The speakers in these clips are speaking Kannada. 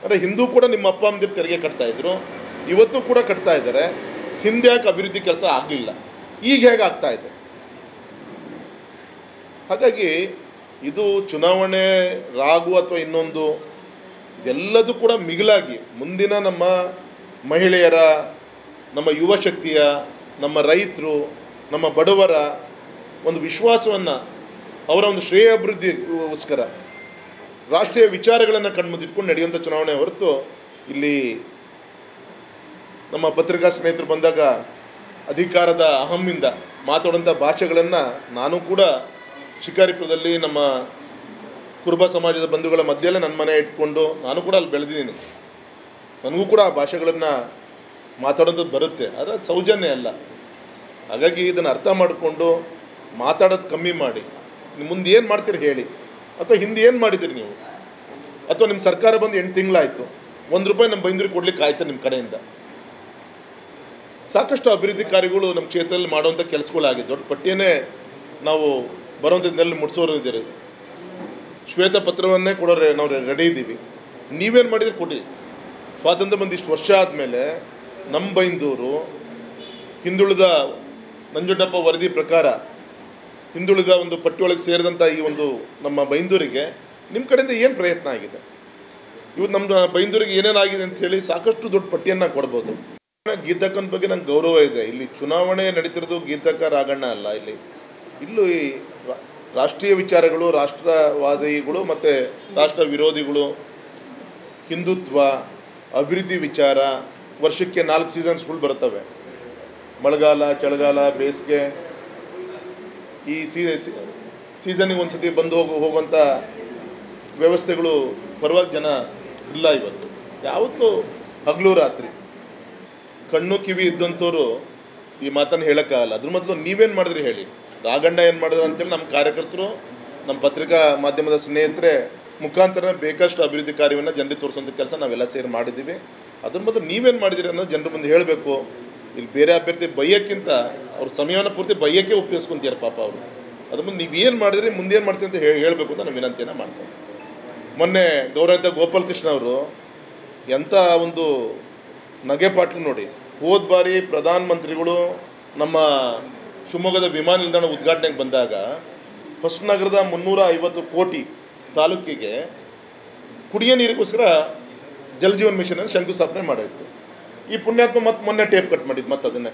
ಅಂದರೆ ಹಿಂದೂ ಕೂಡ ನಿಮ್ಮ ಅಪ್ಪ ಅಮ್ಮದಿರು ತೆರಿಗೆ ಕಟ್ತಾ ಇದ್ರು, ಇವತ್ತು ಕೂಡ ಕಟ್ತಾ ಇದ್ದಾರೆ. ಹಿಂದೆ ಯಾಕೆ ಅಭಿವೃದ್ಧಿ ಕೆಲಸ ಆಗಲಿಲ್ಲ, ಈಗ ಹೇಗೆ ಆಗ್ತಾ ಇದೆ? ಹಾಗಾಗಿ ಇದು ಚುನಾವಣೆ ರಾಗು ಅಥವಾ ಇನ್ನೊಂದು ಇದೆಲ್ಲದೂ ಕೂಡ ಮಿಗಿಲಾಗಿ ಮುಂದಿನ ನಮ್ಮ ಮಹಿಳೆಯರ, ನಮ್ಮ ಯುವ ಶಕ್ತಿಯ, ನಮ್ಮ ರೈತರು, ನಮ್ಮ ಬಡವರ ಒಂದು ವಿಶ್ವಾಸವನ್ನು, ಅವರ ಒಂದು ಶ್ರೇಯಾಭಿವೃದ್ಧಿಗೋಸ್ಕರ ರಾಷ್ಟ್ರೀಯ ವಿಚಾರಗಳನ್ನು ಕಣ್ಮುಂದಿಟ್ಕೊಂಡು ನಡೆಯುವಂಥ ಚುನಾವಣೆ ಹೊರತು ಇಲ್ಲಿ ನಮ್ಮ ಪತ್ರಿಕಾ ಸ್ನೇಹಿತರು ಬಂದಾಗ ಅಧಿಕಾರದ ಅಹಮ್ಮಿಂದ ಮಾತಾಡೋಂಥ ಭಾಷೆಗಳನ್ನು ನಾನು ಕೂಡ ಶಿಕಾರಿಪುರದಲ್ಲಿ ನಮ್ಮ ಕುರುಬ ಸಮಾಜದ ಬಂಧುಗಳ ಮಧ್ಯೆಯಲ್ಲೇ ನನ್ನ ಮನೆ ಇಟ್ಕೊಂಡು ನಾನು ಕೂಡ ಅಲ್ಲಿ ಬೆಳೆದಿದ್ದೀನಿ. ನನಗೂ ಕೂಡ ಆ ಭಾಷೆಗಳನ್ನು ಮಾತಾಡೋಂಥದ್ದು ಬರುತ್ತೆ, ಆದರೆ ಅದು ಸೌಜನ್ಯ ಅಲ್ಲ. ಹಾಗಾಗಿ ಇದನ್ನು ಅರ್ಥ ಮಾಡಿಕೊಂಡು ಮಾತಾಡೋದು ಕಮ್ಮಿ ಮಾಡಿ, ಮುಂದೆ ಏನು ಮಾಡ್ತೀರಿ ಹೇಳಿ, ಅಥವಾ ಹಿಂದೆ ಏನು ಮಾಡಿದ್ದೀರಿ ನೀವು, ಅಥವಾ ನಿಮ್ಮ ಸರ್ಕಾರ ಬಂದು 8 ತಿಂಗಳಾಯಿತು, ₹1 ನಮ್ಮ ಬೈಂದೂರಿಗೆ ಕೊಡ್ಲಿಕ್ಕೆ ಆಯ್ತಾ ನಿಮ್ಮ ಕಡೆಯಿಂದ? ಸಾಕಷ್ಟು ಅಭಿವೃದ್ಧಿ ಕಾರ್ಯಗಳು ನಮ್ಮ ಕ್ಷೇತ್ರದಲ್ಲಿ ಮಾಡುವಂಥ ಕೆಲಸಗಳಾಗಿದೆ. ದೊಡ್ಡ ಪಟ್ಟಿಯನ್ನೇ ನಾವು ಬರುವಂಥದ್ದನ್ನೆಲ್ಲ ಮುಟ್ಸೋರು ಇದ್ದೀರಿ. ಶ್ವೇತಪತ್ರವನ್ನೇ ಕೊಡೋರೆ ನಾವು ರೆಡಿ ಇದ್ದೀವಿ. ನೀವೇನು ಮಾಡಿದ್ರೆ ಕೊಡಿ. ಸ್ವಾತಂತ್ರ್ಯ ಬಂದು ಇಷ್ಟು ವರ್ಷ ಆದಮೇಲೆ ನಮ್ಮ ಬೈಂದೂರು ಹಿಂದುಳಿದ ನಂಜುಂಡಪ್ಪ ವರದಿ ಪ್ರಕಾರ ಹಿಂದುಳಿದ ಒಂದು ಪಟ್ಟಿಯೊಳಗೆ ಸೇರಿದಂಥ ಈ ಒಂದು ನಮ್ಮ ಬೈಂದೂರಿಗೆ ನಿಮ್ಮ ಕಡೆಯಿಂದ ಏನು ಪ್ರಯತ್ನ ಆಗಿದೆ, ಇವತ್ತು ನಮ್ಮ ಬೈಂದೂರಿಗೆ ಏನೇನಾಗಿದೆ ಅಂತ ಹೇಳಿ ಸಾಕಷ್ಟು ದೊಡ್ಡ ಪಟ್ಟಿಯನ್ನು ಕೊಡ್ಬೋದು. ಗೀತಕ್ಕನ ಬಗ್ಗೆ ನಂಗೆ ಗೌರವ ಇದೆ. ಇಲ್ಲಿ ಚುನಾವಣೆ ನಡೀತಿರೋದು ಗೀತಕ್ಕ ರಾಘಣ್ಣ ಅಲ್ಲ. ಇಲ್ಲೂ ಈ ರಾಷ್ಟ್ರೀಯ ವಿಚಾರಗಳು, ರಾಷ್ಟ್ರವಾದಿಗಳು ಮತ್ತು ರಾಷ್ಟ್ರ ವಿರೋಧಿಗಳು, ಹಿಂದುತ್ವ, ಅಭಿವೃದ್ಧಿ ವಿಚಾರ, ವರ್ಷಕ್ಕೆ 4 ಸೀಸನ್ಸ್ಗಳು ಬರ್ತವೆ. ಮಳೆಗಾಲ, ಚಳಿಗಾಲ, ಬೇಸಿಗೆ. ಈ ಸೀಸನ್ನಿಗೆ ಒಂದು ಸತಿ ಬಂದು ಹೋಗುವಂಥ ವ್ಯವಸ್ಥೆಗಳು ಪರವಾಗಿ ಜನ ಇಲ್ಲ. ಇವತ್ತು ಯಾವತ್ತೂ ಹಗಲು ರಾತ್ರಿ ಕಣ್ಣು ಕಿವಿ ಇದ್ದಂಥವ್ರು ಈ ಮಾತನ್ನು ಹೇಳೋಕ್ಕಾಗಲ್ಲ. ಅದ್ರ ಮೊದಲು ನೀವೇನು ಮಾಡಿದ್ರಿ ಹೇಳಿ. ರಾಘಣ್ಣ ಏನು ಮಾಡಿದ್ರು ಅಂತೇಳಿ ನಮ್ಮ ಕಾರ್ಯಕರ್ತರು, ನಮ್ಮ ಪತ್ರಿಕಾ ಮಾಧ್ಯಮದ ಸ್ನೇಹಿತರೆ ಮುಖಾಂತರ ಬೇಕಷ್ಟು ಅಭಿವೃದ್ಧಿ ಕಾರ್ಯವನ್ನು ಜನರಿಗೆ ತೋರಿಸೋಂಥ ಕೆಲಸ ನಾವೆಲ್ಲ ಸೇರಿ ಮಾಡಿದ್ದೀವಿ. ಅದ್ರ ಮೊದಲು ನೀವೇನು ಮಾಡಿದಿರಿ ಅನ್ನೋದು ಜನರ ಮುಂದೆ ಹೇಳಬೇಕು. ಇಲ್ಲಿ ಬೇರೆ ಅಭ್ಯರ್ಥಿ ಬೈಯೋಕ್ಕಿಂತ ಅವ್ರ ಸಮಯವನ್ನು ಪೂರ್ತಿ ಬೈಯೋಕ್ಕೆ ಉಪಯೋಗಿಸ್ಕೊಂತೀರ ಪಾಪ ಅವರು. ಅದ್ರ ಮುಂದೆ ನೀವೇನು ಮಾಡಿದ್ರಿ, ಮುಂದೆ ಏನು ಮಾಡ್ತೀವಿ ಅಂತ ಹೇಳಬೇಕು ಅಂತ ನಾನು ವಿನಂತಿಯನ್ನು ಮಾಡ್ತೀನಿ. ಮೊನ್ನೆ ಗೌರವಿತ ಗೋಪಾಲಕೃಷ್ಣ ಅವರು ಎಂಥ ಒಂದು ನಗೆಪಾಟ್ಲು ನೋಡಿ. ಹೋದ ಬಾರಿ ಪ್ರಧಾನಮಂತ್ರಿಗಳು ನಮ್ಮ ಶಿವಮೊಗ್ಗದ ವಿಮಾನ ನಿಲ್ದಾಣ ಉದ್ಘಾಟನೆಗೆ ಬಂದಾಗ ಹೊಸನಗರದ 350 ಕೋಟಿ ತಾಲೂಕಿಗೆ ಕುಡಿಯೋ ನೀರಿಗೋಸ್ಕರ ಜಲಜೀವನ್ ಮಿಷನನ್ನು ಶಂಕುಸ್ಥಾಪನೆ ಮಾಡಿತ್ತು. ಈ ಪುಣ್ಯಾತ್ಮ ಮತ್ತೆ ಮೊನ್ನೆ ಟೇಪ್ ಕಟ್ ಮಾಡಿದ್ದು ಮತ್ತೆ ಅದನ್ನೇ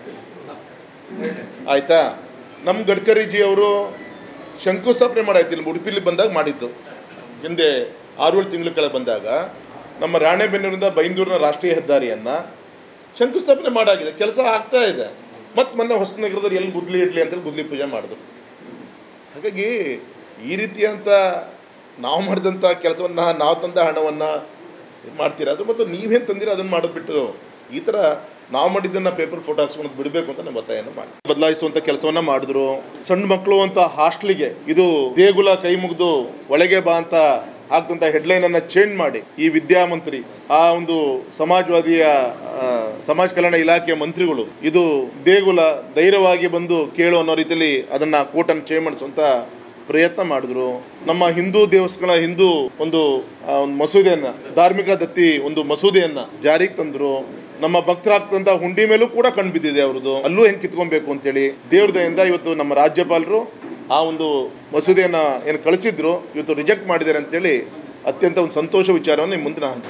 ಆಯಿತಾ. ನಮ್ಮ ಗಡ್ಕರಿಜಿ ಅವರು ಶಂಕುಸ್ಥಾಪನೆ ಮಾಡಾಯ್ತು ಇಲ್ಲಿ ಉಡುಪಿಲಿ ಬಂದಾಗ ಮಾಡಿದ್ದು. ಹಿಂದೆ 6-7 ತಿಂಗಳ ಕೆಳಗೆ ಬಂದಾಗ ನಮ್ಮ ರಾಣೆಬೆನ್ನೂರಿಂದ ಬೈಂದೂರಿನ ರಾಷ್ಟ್ರೀಯ ಹೆದ್ದಾರಿಯನ್ನು ಶಂಕುಸ್ಥಾಪನೆ ಮಾಡಾಗಿದೆ, ಕೆಲಸ ಆಗ್ತಾ ಇದೆ. ಮತ್ತು ಮೊನ್ನೆ ಹೊಸನಗರದಲ್ಲಿ ಎಲ್ಲಿ ಗುದ್ಲಿ ಇಡ್ಲಿ ಅಂತೇಳಿ ಗುದ್ಲಿ ಪೂಜೆ ಮಾಡಿದ್ರು. ಹಾಗಾಗಿ ಈ ರೀತಿಯಂಥ ನಾವು ಮಾಡಿದಂಥ ಕೆಲಸವನ್ನು, ನಾವು ತಂದ ಹಣವನ್ನು ಮಾಡ್ತೀರ. ಅದು ಮತ್ತು ನೀವೇನು ತಂದಿರ ಅದನ್ನು ಮಾಡೋದ್ಬಿಟ್ಟು ಈ ಥರ ನಾವು ಮಾಡಿದ್ದನ್ನು ಪೇಪರ್ ಫೋಟೋ ಹಾಕ್ಸ್ಕೊಂಡು ಬಿಡಬೇಕು ಅಂತ ನಮ್ಮ ಒತ್ತಾಯನ ಮಾಡಿ ಬದಲಾಯಿಸುವಂಥ ಕೆಲಸವನ್ನು ಮಾಡಿದ್ರು. ಸಣ್ಣ ಮಕ್ಕಳು ಅಂತ ಹಾಸ್ಟ್ಲಿಗೆ ಇದು ದೇಗುಲ ಕೈ ಮುಗಿದು ಒಳಗೆ ಬಾ ಅಂತ ಹಾಕ್ತಂಥ ಹೆಡ್ಲೈನನ್ನು ಚೇಂಜ್ ಮಾಡಿ ಈ ವಿದ್ಯಾಮಂತ್ರಿ, ಆ ಒಂದು ಸಮಾಜವಾದಿಯ ಸಮಾಜ ಕಲ್ಯಾಣ ಇಲಾಖೆಯ ಮಂತ್ರಿಗಳು ಇದು ದೇಗುಲ ಧೈರ್ಯವಾಗಿ ಬಂದು ಕೇಳು ಅನ್ನೋ ರೀತಿಯಲ್ಲಿ ಅದನ್ನು ಕೋಟನ್ನು ಚೇಂಜ್ ಮಾಡಿಸುವಂಥ ಪ್ರಯತ್ನ ಮಾಡಿದ್ರು. ನಮ್ಮ ಹಿಂದೂ ದೇವಸ್ಥಾನ ಹಿಂದೂ ಒಂದು ಮಸೂದೆಯನ್ನು, ಧಾರ್ಮಿಕ ದತ್ತಿ ಒಂದು ಮಸೂದೆಯನ್ನು ಜಾರಿಗೆ ತಂದರು. ನಮ್ಮ ಭಕ್ತರಾಗ್ತಂಥ ಹುಂಡಿ ಮೇಲೂ ಕೂಡ ಕಣ್ಣು ಬಿದ್ದಿದೆ ಅವ್ರದ್ದು, ಅಲ್ಲೂ ಹೆಂಗೆ ಕಿತ್ಕೊಬೇಕು ಅಂತೇಳಿ. ದೇವ್ರ ದಯೆಯಿಂದ ಇವತ್ತು ನಮ್ಮ ರಾಜ್ಯಪಾಲರು ಆ ಒಂದು ಮಸೂದೆಯನ್ನು ಏನು ಕಳಿಸಿದ್ರು ಇವತ್ತು ರಿಜೆಕ್ಟ್ ಮಾಡಿದ್ದಾರೆ ಅಂತೇಳಿ ಅತ್ಯಂತ ಒಂದು ಸಂತೋಷ ವಿಚಾರವನ್ನು ನಿಮ್ಮ ಮುಂದೆ ನಾನು.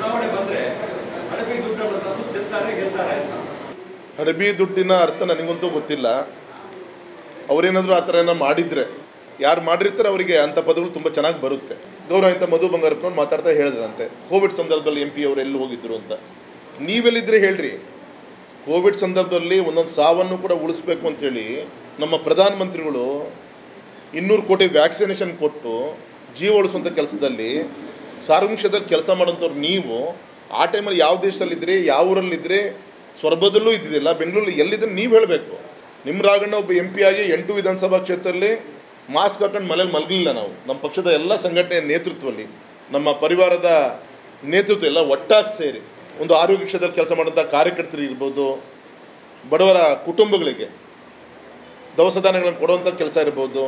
ಹಡಬಿ ದುಡ್ಡಿನ ಅರ್ಥ ನನಗಂತೂ ಗೊತ್ತಿಲ್ಲ. ಅವರೇನಾದರೂ ಆ ಥರ ಏನೋ ಮಾಡಿದರೆ, ಯಾರು ಮಾಡಿರ್ತಾರೆ ಅವರಿಗೆ ಅಂಥ ಪದಗಳು ತುಂಬ ಚೆನ್ನಾಗಿ ಬರುತ್ತೆ. ಗೌರವಿತ ಮಧು ಬಂಗಾರಪ್ಪನವ್ರು ಮಾತಾಡ್ತಾ ಹೇಳಿದ್ರಂತೆ ಕೋವಿಡ್ ಸಂದರ್ಭದಲ್ಲಿ MP ಅವರು ಎಲ್ಲಿ ಹೋಗಿದ್ರು ಅಂತ. ನೀವೆಲ್ಲಿದ್ದರೆ ಹೇಳ್ರಿ. ಕೋವಿಡ್ ಸಂದರ್ಭದಲ್ಲಿ ಒಂದೊಂದು ಸಾವನ್ನು ಕೂಡ ಉಳಿಸ್ಬೇಕು ಅಂಥೇಳಿ ನಮ್ಮ ಪ್ರಧಾನಮಂತ್ರಿಗಳು 200 ಕೋಟಿ ವ್ಯಾಕ್ಸಿನೇಷನ್ ಕೊಟ್ಟು ಜೀವ ಉಳಿಸುವಂಥ ಕೆಲಸದಲ್ಲಿ ಸಾರ್ವಜನಿಕ ಕ್ಷೇತ್ರದಲ್ಲಿ ಕೆಲಸ ಮಾಡೋಂಥವ್ರು ನೀವು ಆ ಟೈಮಲ್ಲಿ ಯಾವ ದೇಶದಲ್ಲಿದ್ದರೆ, ಯಾವ ಊರಲ್ಲಿದ್ದರೆ, ಸ್ವರ್ಭದಲ್ಲೂ ಇದ್ದಿದ್ದಿಲ್ಲ, ಬೆಂಗಳೂರಲ್ಲಿ ಎಲ್ಲಿದ್ದರೆ ನೀವು ಹೇಳಬೇಕು. ನಿಮ್ಮ ರಾಘಣ್ಣ ಒಬ್ಬ MP ಆಗಿ 8 ವಿಧಾನಸಭಾ ಕ್ಷೇತ್ರದಲ್ಲಿ ಮಾಸ್ಕ್ ಹಾಕೊಂಡು ಮನೇಲಿ ಮಲಗಲಿಲ್ಲ. ನಾವು ನಮ್ಮ ಪಕ್ಷದ ಎಲ್ಲ ಸಂಘಟನೆಯ ನೇತೃತ್ವದಲ್ಲಿ, ನಮ್ಮ ಪರಿವಾರದ ನೇತೃತ್ವ ಎಲ್ಲ ಒಟ್ಟಾಗಿ ಸೇರಿ ಒಂದು ಆರೋಗ್ಯ ಕ್ಷೇತ್ರದಲ್ಲಿ ಕೆಲಸ ಮಾಡೋಂಥ ಕಾರ್ಯಕರ್ತರು ಇರ್ಬೋದು, ಬಡವರ ಕುಟುಂಬಗಳಿಗೆ ದವಸ ಧಾನ್ಯಗಳನ್ನು ಕೊಡುವಂಥ ಕೆಲಸ ಇರ್ಬೋದು,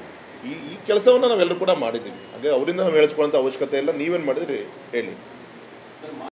ಈ ಕೆಲಸವನ್ನು ನಾವೆಲ್ಲರೂ ಕೂಡ ಮಾಡಿದ್ದೀವಿ. ಹಾಗೆ ಅವರಿಂದ ನಾವು ಹೇಳಿಸ್ಕೊಳ್ಳೋಂಥ ಅವಶ್ಯಕತೆ ಇಲ್ಲ. ನೀವೇನು ಮಾಡಿದ್ರಿ ಹೇಳಿ. ಸರ್